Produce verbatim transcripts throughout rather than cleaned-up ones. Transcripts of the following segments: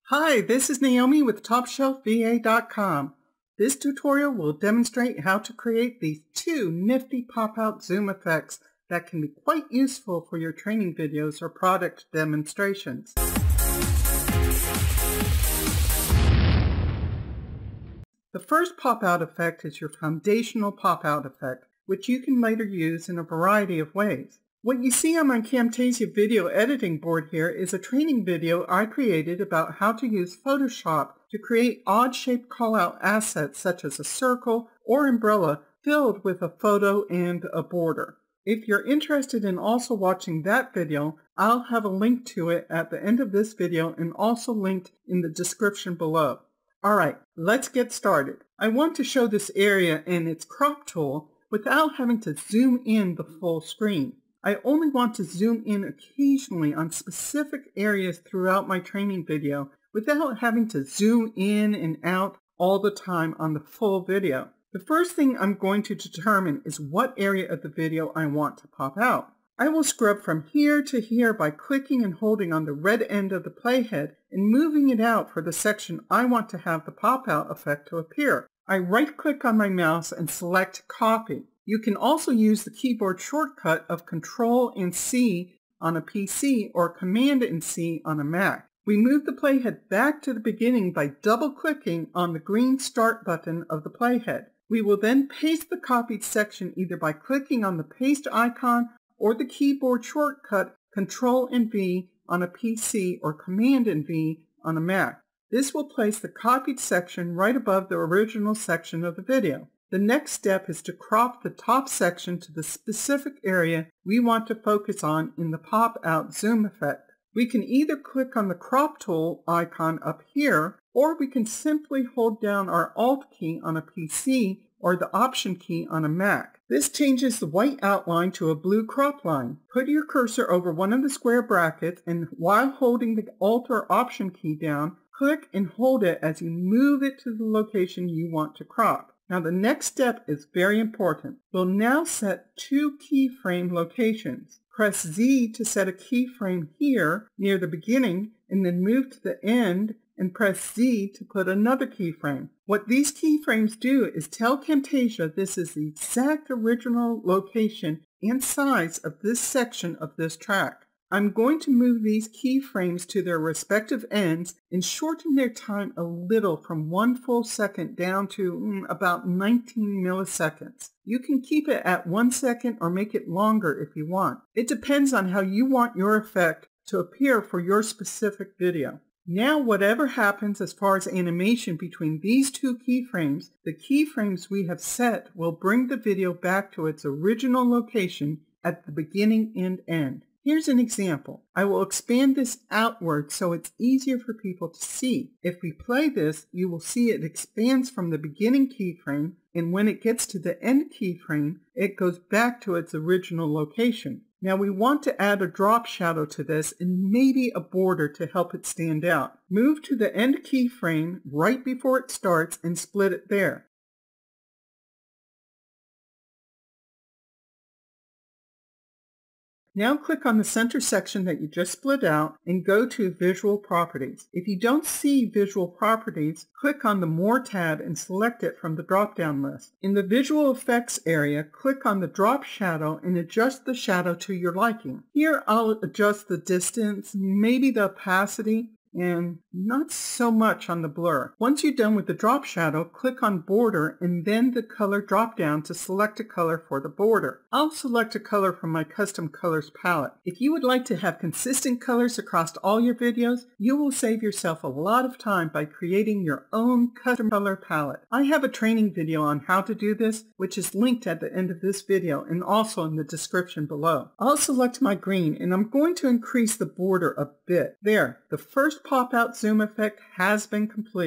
Hi, this is Naomi with top shelf v a dot com. This tutorial will demonstrate how to create these two nifty pop-out zoom effects that can be quite useful for your training videos or product demonstrations. The first pop-out effect is your foundational pop-out effect, which you can later use in a variety of ways. What you see on my Camtasia video editing board here is a training video I created about how to use Photoshop to create odd-shaped call-out assets such as a circle or umbrella filled with a photo and a border. If you're interested in also watching that video, I'll have a link to it at the end of this video and also linked in the description below. Alright, let's get started. I want to show this area and its crop tool without having to zoom in the full screen. I only want to zoom in occasionally on specific areas throughout my training video without having to zoom in and out all the time on the full video. The first thing I'm going to determine is what area of the video I want to pop out. I will scrub from here to here by clicking and holding on the red end of the playhead and moving it out for the section I want to have the pop-out effect to appear. I right-click on my mouse and select Copy. You can also use the keyboard shortcut of Control and C on a P C or Command and C on a Mac. We move the playhead back to the beginning by double-clicking on the green Start button of the playhead. We will then paste the copied section either by clicking on the paste icon or the keyboard shortcut Control and V on a P C or Command and V on a Mac. This will place the copied section right above the original section of the video. The next step is to crop the top section to the specific area we want to focus on in the pop-out zoom effect. We can either click on the crop tool icon up here, or we can simply hold down our Alt key on a P C or the Option key on a Mac. This changes the white outline to a blue crop line. Put your cursor over one of the square brackets and while holding the Alt or Option key down, click and hold it as you move it to the location you want to crop. Now the next step is very important. We'll now set two keyframe locations. Press Z to set a keyframe here near the beginning and then move to the end and press Z to put another keyframe. What these keyframes do is tell Camtasia this is the exact original location and size of this section of this track. I'm going to move these keyframes to their respective ends and shorten their time a little from one full second down to mm, about nineteen milliseconds. You can keep it at one second or make it longer if you want. It depends on how you want your effect to appear for your specific video. Now whatever happens as far as animation between these two keyframes, the keyframes we have set will bring the video back to its original location at the beginning and end. Here's an example. I will expand this outward so it's easier for people to see. If we play this, you will see it expands from the beginning keyframe, and when it gets to the end keyframe, it goes back to its original location. Now we want to add a drop shadow to this and maybe a border to help it stand out. Move to the end keyframe right before it starts and split it there. Now click on the center section that you just split out and go to Visual Properties. If you don't see Visual Properties, click on the More tab and select it from the drop-down list. In the Visual Effects area, click on the Drop Shadow and adjust the shadow to your liking. Here I'll adjust the distance, maybe the opacity, and not so much on the blur. Once you're done with the drop shadow, click on Border and then the color drop down to select a color for the border. I'll select a color from my custom colors palette. If you would like to have consistent colors across all your videos, you will save yourself a lot of time by creating your own custom color palette. I have a training video on how to do this, which is linked at the end of this video and also in the description below. I'll select my green and I'm going to increase the border a bit. There, the first pop-out zoom effect has been completed.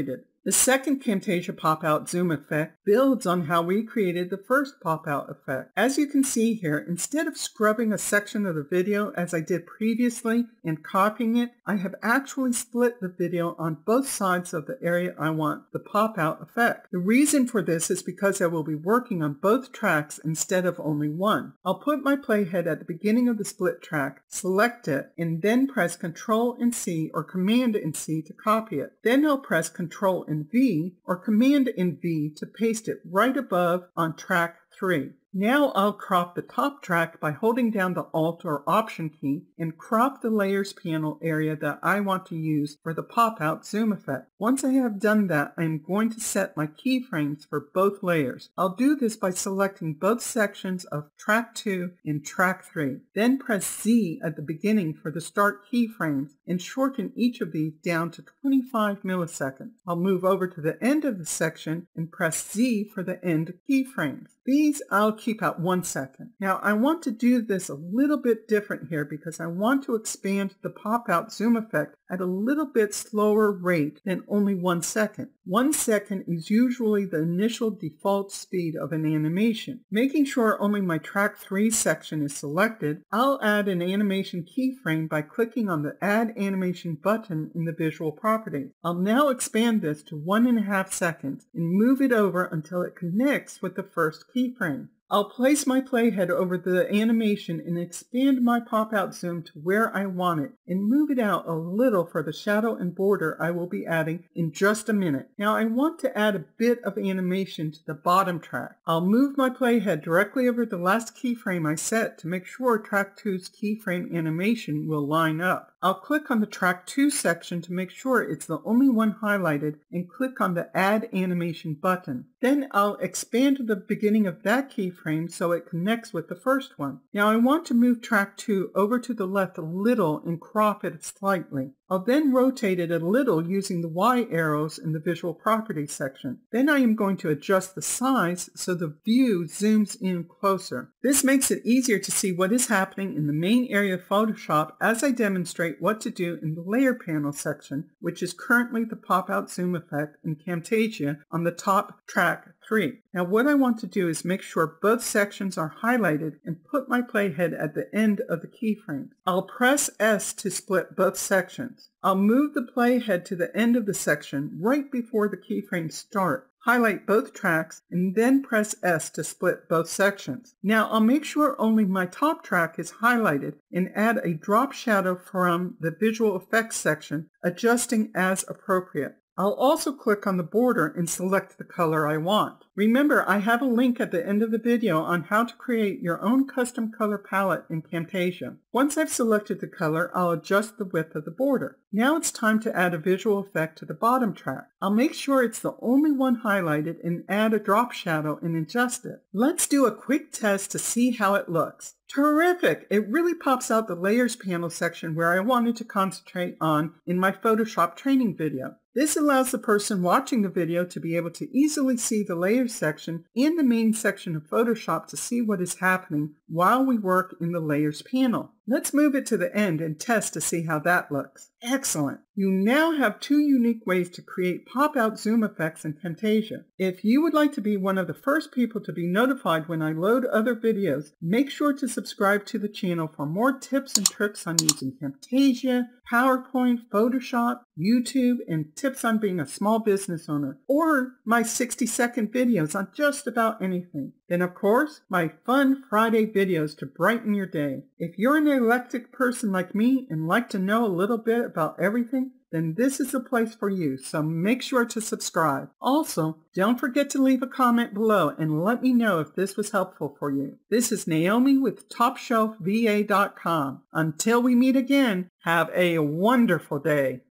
The second Camtasia pop-out zoom effect builds on how we created the first pop-out effect. As you can see here, instead of scrubbing a section of the video as I did previously and copying it, I have actually split the video on both sides of the area I want the pop-out effect. The reason for this is because I will be working on both tracks instead of only one. I'll put my playhead at the beginning of the split track, select it, and then press Control and C or Command and C to copy it. Then I'll press Control and V or Command and V to paste it right above on track three. Now I'll crop the top track by holding down the Alt or Option key and crop the Layers panel area that I want to use for the pop-out zoom effect. Once I have done that, I'm going to set my keyframes for both layers. I'll do this by selecting both sections of track two and track three. Then press Z at the beginning for the start keyframes and shorten each of these down to twenty-five milliseconds. I'll move over to the end of the section and press Z for the end keyframes. These I'll keep at one second. Now I want to do this a little bit different here because I want to expand the pop-out zoom effect at a little bit slower rate than only one second. One second is usually the initial default speed of an animation. Making sure only my track three section is selected, I'll add an animation keyframe by clicking on the Add Animation button in the Visual Properties. I'll now expand this to one and a half seconds and move it over until it connects with the first keyframe. I'll place my playhead over the animation and expand my pop-out zoom to where I want it and move it out a little for the shadow and border I will be adding in just a minute. Now I want to add a bit of animation to the bottom track. I'll move my playhead directly over the last keyframe I set to make sure track two's keyframe animation will line up. I'll click on the track two section to make sure it's the only one highlighted and click on the Add Animation button. Then I'll expand the beginning of that keyframe so it connects with the first one. Now I want to move track two over to the left a little and crop it slightly. I'll then rotate it a little using the Y arrows in the Visual Properties section. Then I am going to adjust the size so the view zooms in closer. This makes it easier to see what is happening in the main area of Photoshop as I demonstrate what to do in the Layer Panel section, which is currently the pop-out zoom effect in Camtasia on the top track three. Now what I want to do is make sure both sections are highlighted and put my playhead at the end of the keyframe. I'll press S to split both sections. I'll move the playhead to the end of the section right before the keyframes start. Highlight both tracks and then press S to split both sections. Now I'll make sure only my top track is highlighted and add a drop shadow from the Visual Effects section, adjusting as appropriate. I'll also click on the border and select the color I want. Remember, I have a link at the end of the video on how to create your own custom color palette in Camtasia. Once I've selected the color, I'll adjust the width of the border. Now it's time to add a visual effect to the bottom track. I'll make sure it's the only one highlighted and add a drop shadow and adjust it. Let's do a quick test to see how it looks. Terrific! It really pops out the Layers panel section where I wanted to concentrate on in my Photoshop training video. This allows the person watching the video to be able to easily see the Layers section and the main section of Photoshop to see what is happening while we work in the Layers panel. Let's move it to the end and test to see how that looks. Excellent! You now have two unique ways to create pop-out zoom effects in Camtasia. If you would like to be one of the first people to be notified when I load other videos, make sure to subscribe to the channel for more tips and tricks on using Camtasia, PowerPoint, Photoshop, YouTube, and tips on being a small business owner, or my sixty second videos on just about anything. Then of course, my fun Friday videos to brighten your day. If you're an eclectic person like me and like to know a little bit about everything, then this is the place for you, so make sure to subscribe. Also, don't forget to leave a comment below and let me know if this was helpful for you. This is Naomi with top shelf v a dot com. Until we meet again, have a wonderful day.